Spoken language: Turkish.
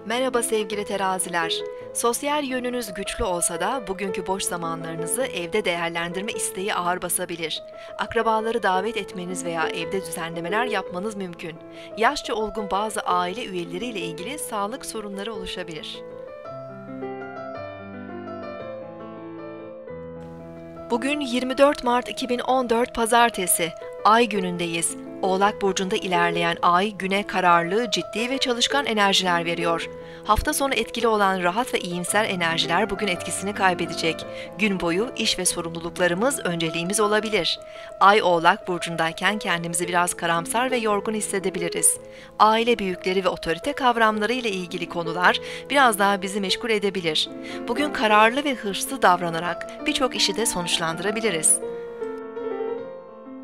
Merhaba sevgili teraziler. Sosyal yönünüz güçlü olsa da bugünkü boş zamanlarınızı evde değerlendirme isteği ağır basabilir. Akrabaları davet etmeniz veya evde düzenlemeler yapmanız mümkün. Yaşça olgun bazı aile üyeleriyle ilgili sağlık sorunları oluşabilir. Bugün 24 Mart 2014 Pazartesi, Ay günündeyiz. Oğlak burcunda ilerleyen Ay, güne kararlı, ciddi ve çalışkan enerjiler veriyor. Hafta sonu etkili olan rahat ve iyimser enerjiler bugün etkisini kaybedecek. Gün boyu iş ve sorumluluklarımız önceliğimiz olabilir. Ay Oğlak burcundayken kendimizi biraz karamsar ve yorgun hissedebiliriz. Aile büyükleri ve otorite kavramları ile ilgili konular biraz daha bizi meşgul edebilir. Bugün kararlı ve hırslı davranarak birçok işi de sonuçlandırabiliriz.